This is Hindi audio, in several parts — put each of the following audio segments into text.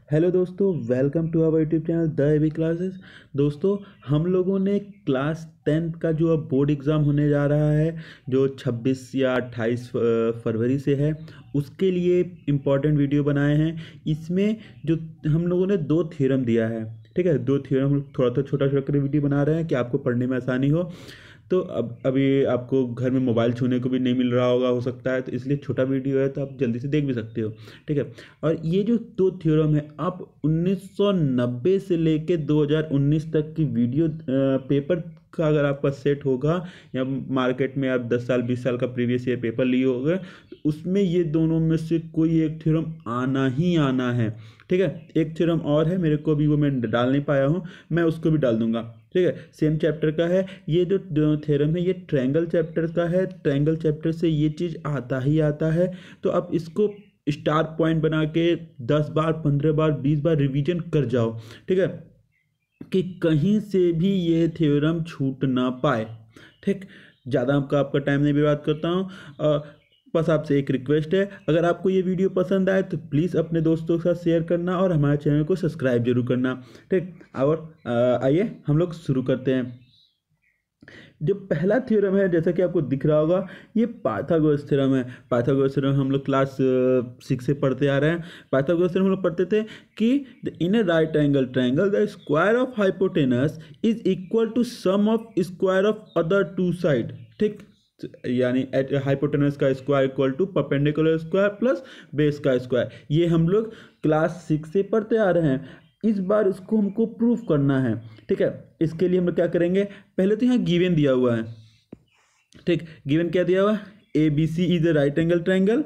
हेलो दोस्तों, welcome to our YouTube channel the AB classes. दोस्तों, हम लोगों ने क्लास 10th का जो अब बोर्ड एग्ज़ाम होने जा रहा है, जो 26 या 28 फरवरी से है, उसके लिए इम्पॉर्टेंट वीडियो बनाए हैं। इसमें जो हम लोगों ने 2 थ्योरम दिया है, ठीक है। 2 थ्योरम हम थोड़ा छोटा छोटा कर वीडियो बना रहे हैं कि आपको पढ़ने में आसानी हो। तो अब अभी आपको घर में मोबाइल छूने को भी नहीं मिल रहा होगा, हो सकता है, तो इसलिए छोटा वीडियो है, तो आप जल्दी से देख भी सकते हो, ठीक है। और ये जो 2 थ्योरम है, आप 1990 से लेके 2019 तक की वीडियो पेपर का अगर आपका सेट होगा, या मार्केट में आप 10 साल 20 साल का प्रीवियस ईयर पेपर लिए होंगे, तो उसमें ये दोनों में से कोई एक थ्योरम आना ही आना है, ठीक है। एक थ्योरम और है, मेरे को अभी वो मैं डाल नहीं पाया हूँ, मैं उसको भी डाल दूंगा, ठीक है। सेम चैप्टर का है। ये जो थ्योरम है, ये ट्रायंगल चैप्टर का है। ट्रायंगल चैप्टर से ये चीज़ आता ही आता है, तो आप इसको स्टार पॉइंट बना के 10 बार 15 बार 20 बार रिवीजन कर जाओ, ठीक है, कि कहीं से भी ये थ्योरम छूट ना पाए, ठीक। ज़्यादा आपका टाइम नहीं बर्बाद करता हूँ। बस आपसे एक रिक्वेस्ट है, अगर आपको ये वीडियो पसंद आए तो प्लीज़ अपने दोस्तों के साथ शेयर करना और हमारे चैनल को सब्सक्राइब जरूर करना, ठीक। और आइए हम लोग शुरू करते हैं। जो पहला थ्योरम है, जैसा कि आपको दिख रहा होगा, ये पाइथागोरस थ्योरम है। पाइथागोरस थ्योरम हम लोग क्लास 6 से पढ़ते आ रहे हैं। पाइथागोरस थ्योरम हम लोग पढ़ते थे कि in a right angle triangle the square of hypotenuse is equal to sum of square of other two side, ठीक। यानी हाइपोटेनस का square equal to perpendicular square plus base का स्क्वायर। ये हम लोग क्लास 6 से पढ़ते आ रहे हैं। इस बार उसको हमको प्रूफ करना है, ठीक है। इसके लिए हम लोग क्या करेंगे, पहले तो यहाँ गिवन दिया हुआ है, ठीक। गिवन क्या दिया हुआ है, A B C is a right angle triangle.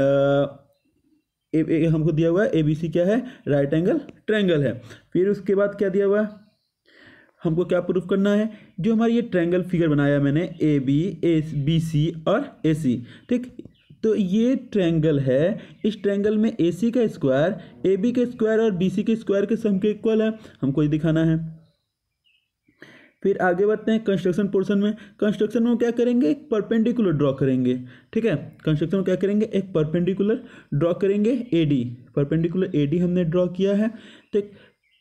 हमको दिया हुआ है ए बी सी क्या है, राइट एंगल ट्रायंगल है। फिर उसके बाद क्या दिया हुआ है, हमको क्या प्रूफ करना है, जो हमारी ये ट्रायंगल फिगर बनाया मैंने, ए बी सी और ए सी, ठीक। तो ये ट्रायंगल है, इस ट्रायंगल में ए सी का स्क्वायर ए बी के स्क्वायर और बी सी के स्क्वायर के सम के इक्वल है, हमको ये दिखाना है। फिर आगे बढ़ते हैं कंस्ट्रक्शन पोर्शन में। कंस्ट्रक्शन में क्या करेंगे, एक परपेंडिकुलर ड्रॉ करेंगे, ठीक है। कंस्ट्रक्शन में क्या करेंगे, एक परपेंडिकुलर ड्रॉ करेंगे, A D, perpendicular A D हमने ड्रॉ किया है, ठीक।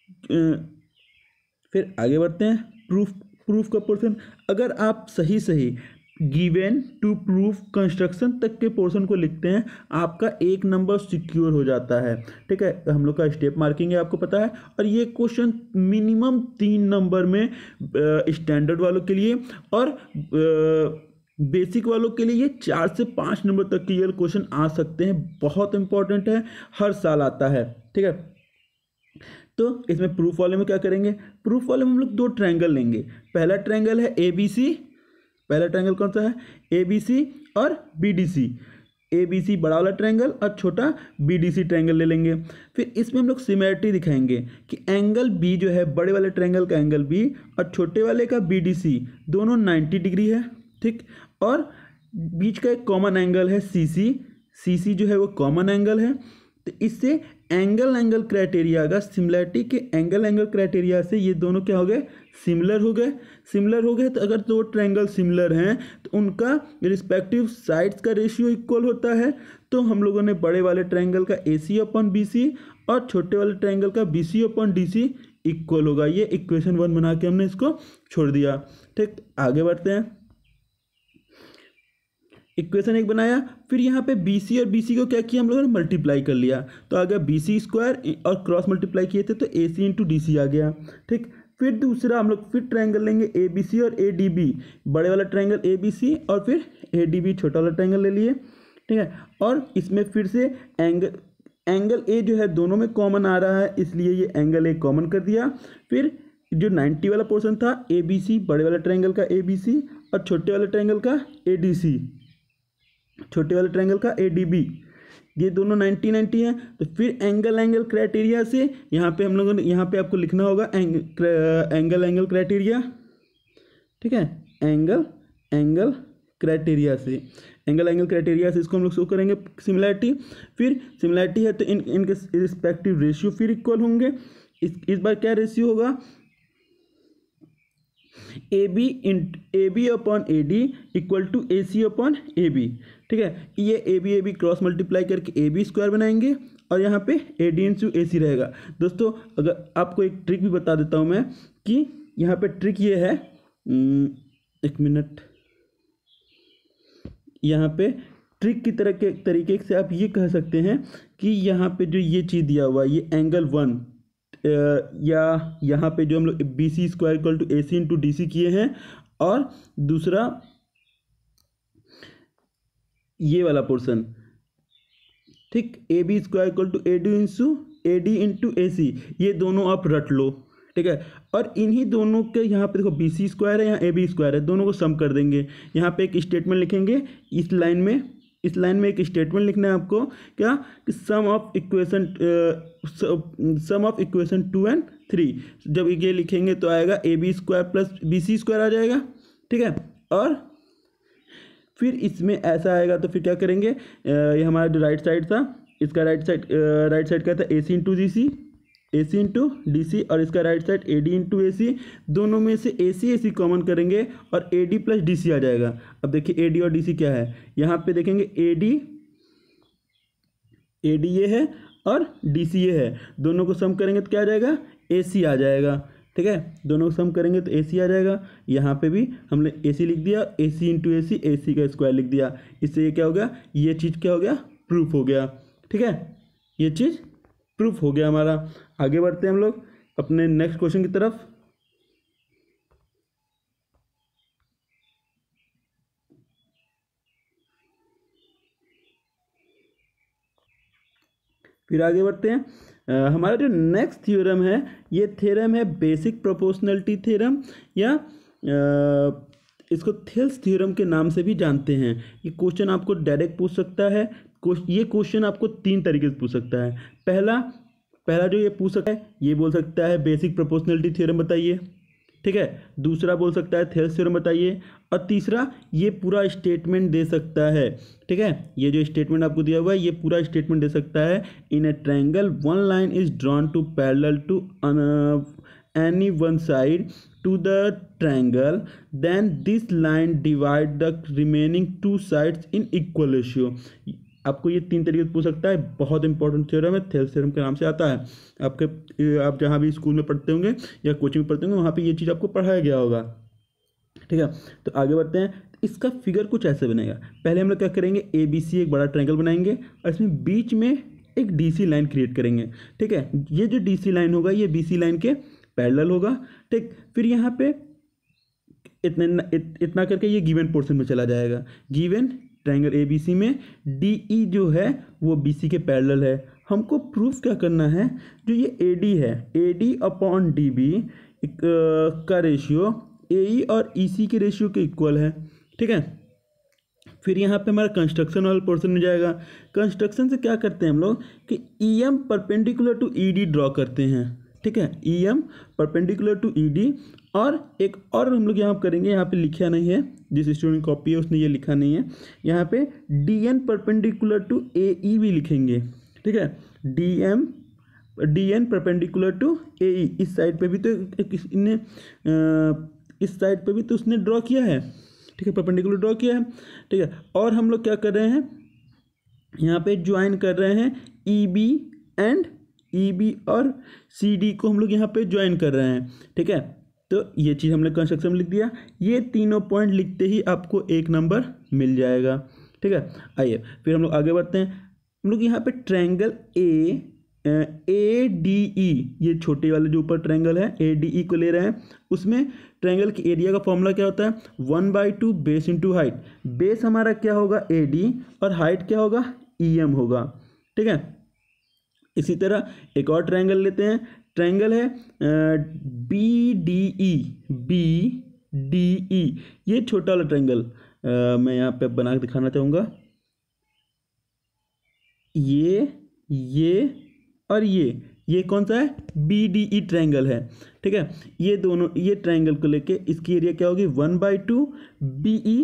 फिर आगे बढ़ते हैं प्रूफ का पोर्शन। अगर आप सही सही गिवन टू प्रूफ कंस्ट्रक्शन तक के पोर्शन को लिखते हैं, आपका 1 नंबर सिक्योर हो जाता है, ठीक है। हम लोग का स्टेप मार्किंग है, आपको पता है। और ये क्वेश्चन मिनिमम 3 नंबर में स्टैंडर्ड वालों के लिए, और बेसिक वालों के लिए ये 4 से 5 नंबर तक के ये क्वेश्चन आ सकते हैं। बहुत इंपॉर्टेंट है, हर साल आता है, ठीक है। तो इसमें प्रूफ वाले में क्या करेंगे, प्रूफ वाले में हम लोग 2 ट्रायंगल लेंगे। पहला ट्रायंगल है ए बी सी, पहला ट्रायंगल कौन सा है, ए बी सी और B D C. A B C बड़ा वाला ट्रायंगल और छोटा बी डी सी ट्रायंगल ले लेंगे। फिर इसमें हम लोग सिमिलरिटी दिखाएंगे कि एंगल बी जो है, बड़े वाले ट्रायंगल का एंगल बी और छोटे वाले का बी डी सी, दोनों 90 डिग्री है, ठीक। और बीच का एक कॉमन एंगल है सी सी, सी सी जो है वो कॉमन एंगल है। तो इससे एंगल क्राइटेरिया का, सिमिलरिटी के एंगल क्राइटेरिया से ये दोनों क्या हो गए, सिमिलर हो गए। तो अगर 2 ट्रायंगल सिमिलर हैं तो उनका रिस्पेक्टिव साइड्स का रेशियो इक्वल होता है। तो हम लोगों ने बड़े वाले ट्रायंगल का ए सी अपॉन बी सी और छोटे वाले ट्रायंगल का B C upon D C equal होगा। ये इक्वेशन 1 बना के हमने इसको छोड़ दिया, ठीक। आगे बढ़ते हैं। इक्वेशन 1 बनाया, फिर यहाँ पे बी सी और बी सी को क्या किया, हम लोगों ने मल्टीप्लाई कर लिया। तो आ गया बी सी स्क्वायर और क्रॉस मल्टीप्लाई किए थे तो ए सी इंटू डी सी आ गया, ठीक। फिर दूसरा हम लोग फिर ट्रायंगल लेंगे ए बी सी और ए डी बी, बड़े वाला ट्रायंगल ए बी सी और फिर ए डी बी छोटा वाला ट्रायंगल ले लिए, ठीक है। और इसमें फिर से एंगल ए जो है दोनों में कॉमन आ रहा है, इसलिए ये एंगल ए कॉमन कर दिया। फिर जो 90 वाला पोर्शन था, ए बी सी, बड़े वाले ट्रायंगल का ए बी सी और छोटे वाले ट्रायंगल का ए डी सी, छोटे वाले ट्रायंगल का ए डी बी, ये दोनों 90 है। तो फिर एंगल क्राइटेरिया से यहाँ पे हम लोगों ने, यहाँ पे आपको लिखना होगा एंगल क्राइटेरिया, ठीक है। एंगल क्राइटेरिया से, एंगल क्राइटेरिया से इसको हम लोग शो करेंगे सिमिलरिटी। फिर सिमिलरिटी है तो इनके रिस्पेक्टिव रेशियो फिर इक्वल होंगे। इस बार क्या रेशियो होगा, A B upon A D equal to A C upon A B, ठीक है। ये ए बी क्रॉस मल्टीप्लाई करके ए बी स्क्वायर बनाएंगे और यहाँ पे ए डी इंटू ए सी रहेगा। दोस्तों अगर आपको एक ट्रिक भी बता देता हूँ मैं कि यहाँ पे ट्रिक ये है, एक मिनट, यहाँ पे ट्रिक की तरह के तरीके से आप ये कह सकते हैं कि यहाँ पे जो ये चीज़ दिया हुआ है ये एंगल 1, या यहाँ पे जो हम लोग B C square equal to A C into D C किए हैं, और दूसरा ये वाला पोर्शन, ठीक, A B square equal to A D into A C, ये दोनों आप रट लो, ठीक है। और इन्हीं दोनों के यहाँ पे देखो बी सी स्क्वायर है, यहाँ ए बी स्क्वायर है, दोनों को सम कर देंगे। यहाँ पे एक स्टेटमेंट लिखेंगे, इस लाइन में एक स्टेटमेंट लिखना है आपको, क्या कि सम ऑफ इक्वेशन 2 एंड 3। जब ये लिखेंगे तो आएगा A B square plus B C square आ जाएगा, ठीक है। और फिर इसमें ऐसा आएगा तो फिर क्या करेंगे, ये हमारा जो राइट साइड था, इसका राइट साइड का था A C into D C, A C into D C, और इसका right side A D into A C, दोनों में से ए सी कॉमन करेंगे और A D plus D C आ जाएगा। अब देखिए ए डी और डी सी क्या है, यहाँ पे देखेंगे ए डी ये है और डी सी ये है, दोनों को सम करेंगे तो क्या आ जाएगा, ए सी आ जाएगा, ठीक है। दोनों को सम करेंगे तो ए सी आ जाएगा। यहाँ पे भी हमने ए सी लिख दिया, ए सी इंटू ए सी का स्क्वायर लिख दिया। इससे ये क्या हो गया, ये चीज़ क्या हो गया, प्रूफ हो गया, ठीक है, ये चीज़ प्रूफ हो गया हमारा। आगे बढ़ते हैं हम लोग अपने नेक्स्ट क्वेश्चन की तरफ। फिर आगे बढ़ते हैं, हमारा जो नेक्स्ट थ्योरम है, ये थ्योरम है बेसिक प्रोपोर्शनलिटी थ्योरम, या इसको थेल्स थ्योरम के नाम से भी जानते हैं। ये क्वेश्चन आपको डायरेक्ट पूछ सकता है, ये क्वेश्चन आपको 3 तरीके से पूछ सकता है। पहला जो ये पूछ सकता है, ये बोल सकता है बेसिक प्रोपोर्शनलिटी थ्योरम बताइए, ठीक है। दूसरा बोल सकता है थेल्स थ्योरम बताइए, और तीसरा ये पूरा स्टेटमेंट दे सकता है, ठीक है। ये जो स्टेटमेंट आपको दिया हुआ है, ये पूरा स्टेटमेंट दे सकता है। In a triangle one line is drawn to parallel to any one side to the triangle, then this line divide the remaining 2 sides in equal ratio. आपको ये 3 तरीके से पूछ सकता है। बहुत इंपॉर्टेंट थ्योरम है, थेल्स थ्योरम के नाम से आता है। आप जहाँ भी स्कूल में पढ़ते होंगे या कोचिंग में पढ़ते होंगे, वहाँ पे ये चीज़ आपको पढ़ाया गया होगा, ठीक है। तो आगे बढ़ते हैं। इसका फिगर कुछ ऐसे बनेगा। पहले हम लोग क्या करेंगे, ए बी सी एक बड़ा ट्रायंगल बनाएंगे और इसमें बीच में एक डी सी लाइन क्रिएट करेंगे, ठीक है। ये जो डी सी लाइन होगा ये बी सी लाइन के पैरेलल होगा, ठीक। फिर यहाँ पे इतना करके ये गिवन पोर्शन में चला जाएगा। Given triangle A B C में डी ई जो है वो बी सी के पैरेलल है। हमको प्रूफ क्या करना है, जो ये ए डी है, A D upon D B का रेशियो ए ई और ई सी के रेशियो के इक्वल है, ठीक है। फिर यहाँ पे हमारा कंस्ट्रक्शन वाला पोर्शन में जाएगा। कंस्ट्रक्शन से क्या करते हैं हम लोग कि E M perpendicular to E D draw करते हैं, ठीक है। E M perpendicular to E D, और एक और हम लोग यहाँ करेंगे, यहाँ पे लिखा नहीं है, जिस स्टूडेंट कॉपी है उसने ये लिखा नहीं है, यहाँ पे D N perpendicular to A E भी लिखेंगे, ठीक है। D N perpendicular to A E, इस साइड पे भी तो इसने इस साइड पे भी तो उसने ड्रॉ किया है, ठीक है, परपेंडिकुलर ड्रॉ किया है, ठीक है। और हम लोग क्या कर रहे हैं, यहाँ पे ज्वाइन कर रहे हैं E B and E B और सी डी को हम लोग यहाँ पे ज्वाइन कर रहे हैं, ठीक है। तो ये चीज़ हमने कंस्ट्रक्शन में लिख दिया। ये तीनों पॉइंट लिखते ही आपको 1 नंबर मिल जाएगा, ठीक है। आइए फिर हम लोग आगे बढ़ते हैं। हम लोग यहाँ पे ट्रायंगल ए डी ई, ये छोटे वाले जो ऊपर ट्रायंगल है ए डी ई को ले रहे हैं। उसमें ट्रायंगल के एरिया का फॉर्मूला क्या होता है, 1/2 बेस इंटू हाइट। बेस हमारा क्या होगा ए डी, और हाइट क्या होगा ई एम होगा, ठीक है। इसी तरह एक और ट्रायंगल लेते हैं। ट्रायंगल है बी डी ई, ये छोटा वाला ट्रायंगल मैं यहाँ पे बना के दिखाना चाहूँगा। ये और ये कौन सा है, बी डी ई ट्रायंगल है, ठीक है। ये दोनों, ये ट्रायंगल को लेके इसकी एरिया क्या होगी 1/2 बी ई,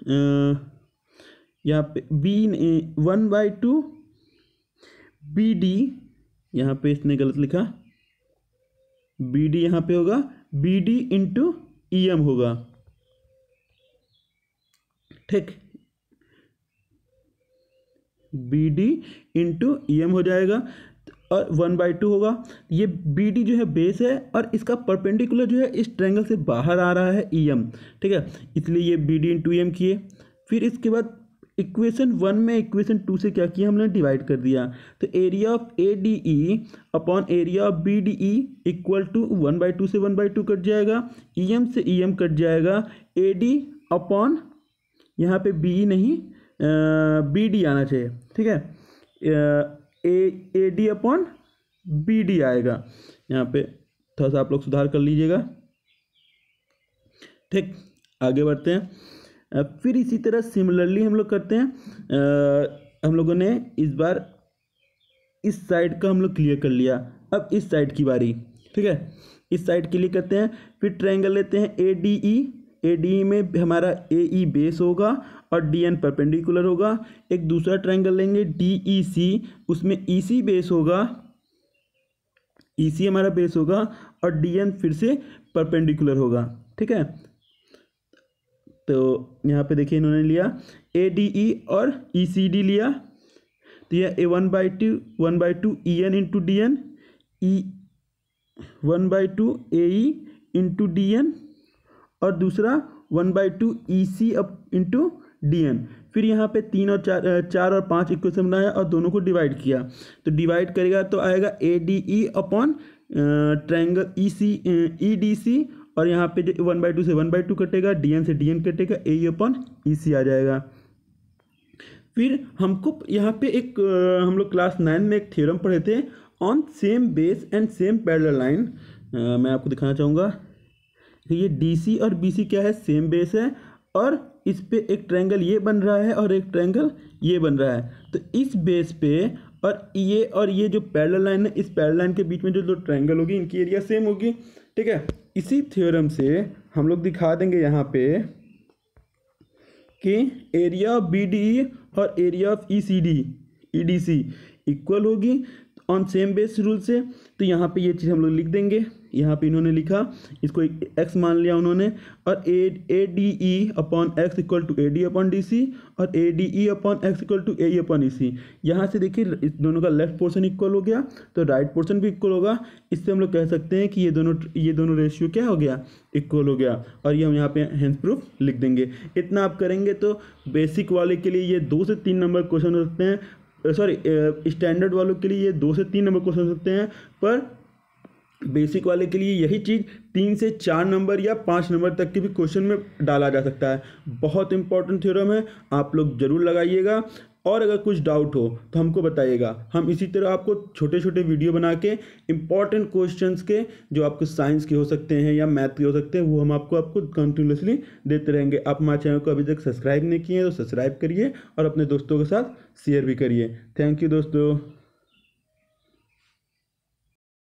यहाँ पे बी 1/2 बी डी, यहाँ पे इसने गलत लिखा, बी डी यहाँ पे होगा B D into E M होगा, ठीक। B D into E M हो जाएगा और 1/2 होगा। ये बी डी जो है बेस है और इसका परपेंडिकुलर जो है इस ट्रायंगल से बाहर आ रहा है ई एम, ठीक है, इसलिए ये B D into E M किए। फिर इसके बाद इक्वेशन 1 में इक्वेशन 2 से क्या किया हमने, डिवाइड कर दिया। तो area of A D E upon area of B D E equal to 1/2 से 1/2 कट जाएगा, ई एम से ई एम कट जाएगा, ए डी अपॉन यहाँ पे बी ई नहीं बी डी आना चाहिए, ठीक है, A D upon B D आएगा। यहाँ पे थोड़ा सा आप लोग सुधार कर लीजिएगा, ठीक। आगे बढ़ते हैं। फिर इसी तरह सिमिलरली हम लोग करते हैं। हम लोगों ने इस बार इस साइड का हम लोग क्लियर कर लिया, अब इस साइड की बारी, ठीक है, इस साइड के लिए करते हैं। फिर ट्रायंगल लेते हैं ए डी ई, ए डी ई में हमारा ए ई बेस होगा और डी एन परपेंडिकुलर होगा। एक दूसरा ट्रायंगल लेंगे डी ई सी, उसमें ई सी बेस होगा, ई सी हमारा बेस होगा और डी एन फिर से परपेंडिकुलर होगा, ठीक है। तो यहाँ पे देखिए इन्होंने लिया ए डी ई और ई सी डी लिया, तो यह A 1/2 E N into D N, E 1/2 A E into D N और दूसरा 1/2 E C up into D N. फिर यहाँ पे 3 और 4 और 5 इक्वेशन बनाया और दोनों को डिवाइड किया। तो डिवाइड करेगा तो आएगा A D E upon triangle E C E D C, और यहाँ पे जो 1/2 से 1/2 कटेगा, डी एन से डी एन कटेगा, ए ई अपॉन ई सी आ जाएगा। फिर हमको यहाँ पे एक हम लोग क्लास 9 में एक थ्योरम पढ़े थे on same base and same parallel line. मैं आपको दिखाना चाहूँगा, ये डी सी और बी सी क्या है, सेम बेस है और इस पे एक ट्रायंगल ये बन रहा है और एक ट्रायंगल ये बन रहा है। तो इस बेस पे और ये जो पैरेलल लाइन है, इस पैरेलल लाइन के बीच में जो दो ट्रायंगल होगी इनकी एरिया सेम होगी, ठीक है। इसी थ्योरम से हम लोग दिखा देंगे यहाँ पे कि area of B D E और area of E C D E D C equal होगी ऑन सेम बेस रूल से। तो यहाँ पे ये चीज़ हम लोग लिख देंगे, यहाँ पे इन्होंने लिखा, इसको एक्स मान लिया उन्होंने, और A D E upon X equal to A D upon D C और A D E upon X equal to A E upon E C. यहाँ से देखिए इस दोनों का लेफ्ट पोर्शन इक्वल हो गया तो राइट पोर्शन भी इक्वल होगा। इससे हम लोग कह सकते हैं कि ये दोनों रेशियो क्या हो गया, इक्वल हो गया, और ये हम यहाँ पे हेंस प्रूफ लिख देंगे। इतना आप करेंगे तो बेसिक वाले के लिए ये 2 से 3 नंबर क्वेश्चन हो सकते हैं, सॉरी स्टैंडर्ड वालों के लिए ये 2 से 3 नंबर क्वेश्चन हो सकते हैं, पर बेसिक वाले के लिए यही चीज़ 3 से 4 नंबर या 5 नंबर तक के भी क्वेश्चन में डाला जा सकता है। बहुत इंपॉर्टेंट थ्योरम है, आप लोग ज़रूर लगाइएगा। और अगर कुछ डाउट हो तो हमको बताइएगा, हम इसी तरह आपको छोटे छोटे वीडियो बना के इंपॉर्टेंट क्वेश्चंस के जो आपको साइंस के हो सकते हैं या मैथ के हो सकते हैं वो हम आपको कंटिन्यूसली देते रहेंगे। आप हमारे चैनल को अभी तक सब्सक्राइब नहीं किए तो सब्सक्राइब करिए और अपने दोस्तों के साथ शेयर भी करिए। थैंक यू दोस्तों।